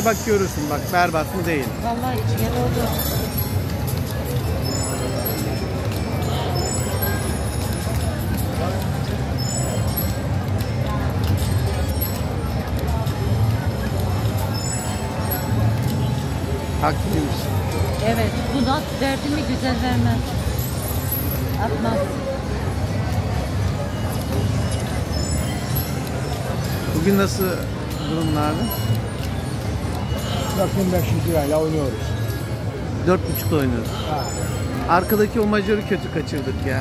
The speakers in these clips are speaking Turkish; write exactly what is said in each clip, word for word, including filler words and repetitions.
bak görürsün bak berbat mı değil. Vallahi içine doldu. Haklıymış. Evet, buna derdimi güzel vermez. Atmaz. Bugün nasıl durumlar? dört bin beş yüz lirayla oynuyoruz. Dört buçukta oynuyoruz. Ha. Arkadaki o majörü kötü kaçırdık ya.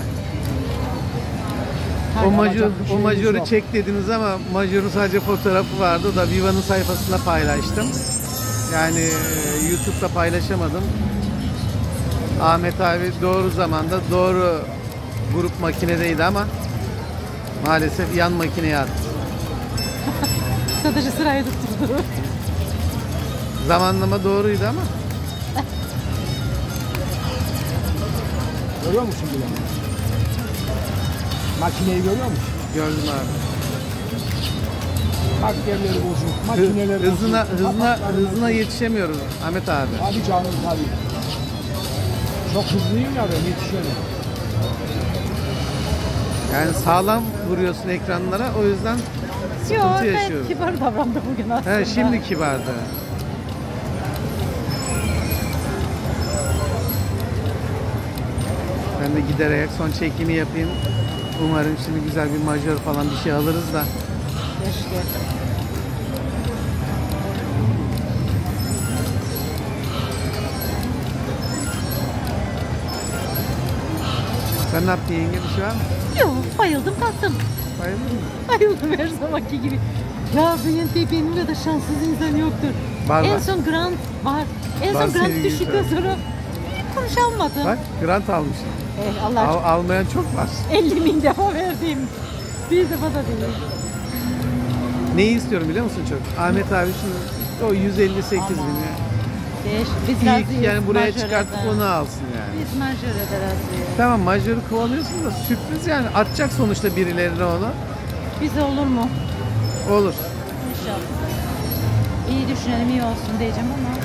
O majör, bir o majörü şeyimiz yok. çek dediniz ama majörün sadece fotoğrafı vardı. O da Viva'nın sayfasında paylaştım. Yani e, YouTube'da paylaşamadım. Ahmet abi doğru zamanda doğru grup makinedeydi ama maalesef yan makineye attı. Satıcı sırayı tutturdu. Zamanlama doğruydu ama. Görüyor musun bile? Makineyi görüyor musun? Gördüm abi. Bak yerleri bozuk, makineler Hı- Hızına, bozuk. hızına, kapakları hızına bozuk. yetişemiyoruz Ahmet abi. Hadi canım tabii. Çok hızlıyım ya ben yetişemiyorum. Yani sağlam vuruyorsun ekranlara o yüzden Yok, sıkıntı ben yaşıyoruz. kibar davrandı bugün aslında. He, şimdi kibardı. Ben de giderek son çekimi yapayım. Umarım şimdi güzel bir majör falan bir şey alırız da. Keşke. Sen ne yaptın yenge, bir şey var mı? Yok, bayıldım kalktım. Bayıldın mı? Bayıldım her zamanki gibi. Ya Bülent benim kadar şanssız insan yoktur. Var, en var. son Grant var. En Var son Grant sevgili düştükten insan. sonra kuruş almadım. Bak grant almışsın. Eh, Allah Al, aşkına. almayan çok var. elli bin defa verdiğim. Bir defa da değil. Neyi istiyorum biliyor musun çok? Ahmet abi şimdi o yüz elli sekiz Aman. bin ya. Beş, biz İlk razıyız. yani buraya majöreden. çıkartıp onu alsın yani. Biz majörede razıyız. Tamam majörü kovalıyorsun da sürpriz yani atacak sonuçta birilerine onu. Bize olur mu? Olur. İnşallah. İyi düşünelim, iyi olsun diyeceğim ama.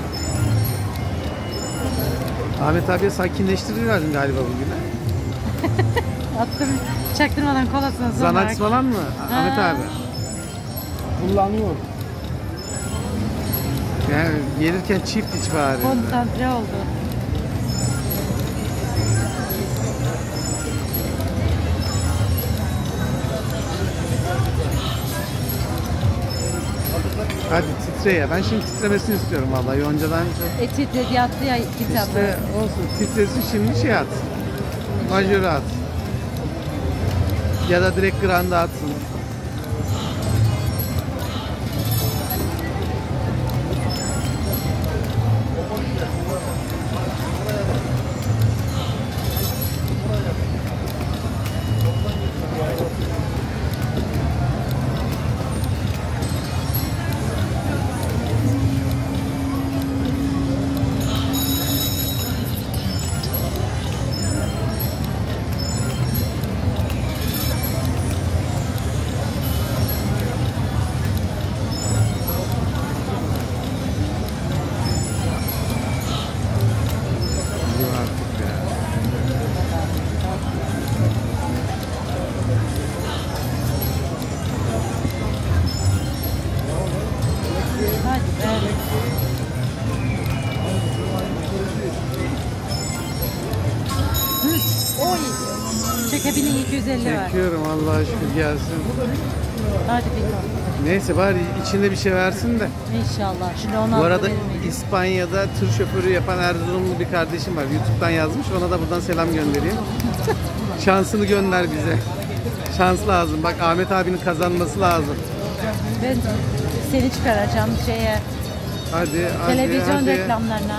Ahmet abiye sakinleştirir verdin galiba bugün. ha? Attım çaktırmadan kolasına sonra. Zanax falan mı Ahmet Ha. abi? Kullanıyor. Yani gelirken çift iç bari. Konsantre oldu. Hadi titre ya. Ben şimdi titremesini istiyorum vallahi. Yonca'dan çok. E titredi yattı ya kitabı. İşte olsun. Titresin şimdi şey at. Majörü at. Ya da direkt granda atsın. Yok artık ya. Hadi be. Hı, oy. Çekebilin iki yüz elli var. Çekiyorum Allah'a şükür gelsin. Hadi Piko. Neyse bari içinde bir şey versin de. İnşallah. Şimdi onu Bu arada verir miyiz? İspanya'da tır şoförü yapan Erzurumlu bir kardeşim var. YouTube'dan yazmış. Ona da buradan selam göndereyim. Şansını gönder bize. Şans lazım. Bak Ahmet abinin kazanması lazım. Ben seni çıkaracağım şeye, Hadi hadi televizyon hadi. reklamlarına.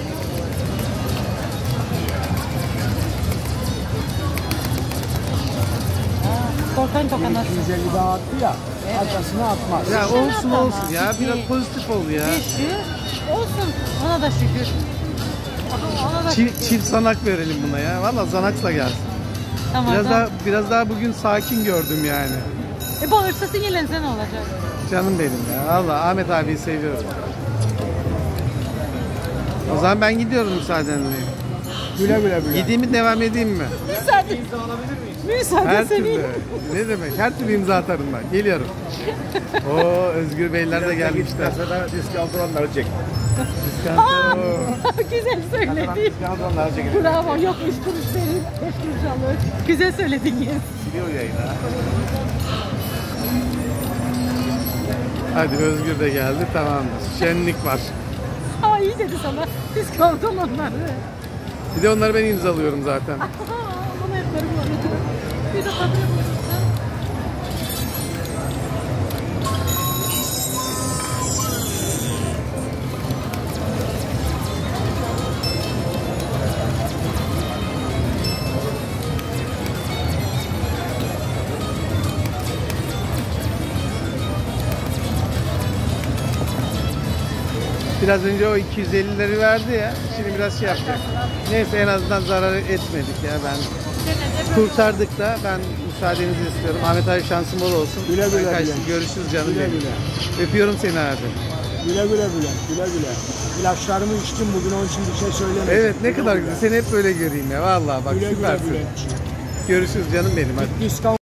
Aa, Korkan kokana. iki yüz elli daha attı ya. Evet. Arkasına atmaz. Ya Şuna olsun da olsun ama. ya. Biraz Ciddi. pozitif ol ya. Şükür. Olsun. Ona da şükür. Ona da Çift, şükür. çift sanak verelim buna ya. Valla zanaksla gelsin. Tamam. Biraz tamam. daha biraz daha bugün sakin gördüm yani. E bağırsa sinirlense ne olacak? Canım benim ya. Valla Ahmet abiyi seviyorum. O zaman ben gidiyorum müsaadenle. Güle güle güle. Gideyim mi devam edeyim mi? Müsaade. Müsaade Her senin. türlü. Ne demek? Her türlü imza atarım ben. Geliyorum. Oo, Özgür Beyler de gelmişler. Mesela diskant olanları çek. Diskantı. Güzel söyledin. Diskant olanları çek. Bravo. Yok üç kuruş verin. Beş kuruş alır. Güzel söyledin yes. Biliyor yayına. Hadi Özgür de geldi. Tamamdır. Şenlik var. Aa iyi dedi sana. Diskont olanları. Bir de onları ben imzalıyorum zaten. Aa, bana ayakları bulanıyor. Bir de tadına bulursun. Biraz önce o iki yüz ellileri verdi ya. Şimdi biraz şey yapacak. Neyse en azından zarar etmedik ya. Ben kurtardık da ben müsaadenizi istiyorum. Ahmet abi şansın bol olsun. Güle güle Ben kaçtım. güle. Görüşürüz canım Güle benim. güle. Öpüyorum seni abi. Güle güle güle. Güle güle. İlaçlarımı içtim bugün onun için bir şey söylemedim. Evet ne Güle kadar güle. güzel. Seni hep böyle göreyim ya. Vallahi bak Güle güle süpersin. güle. Görüşürüz canım benim hadi. Diskant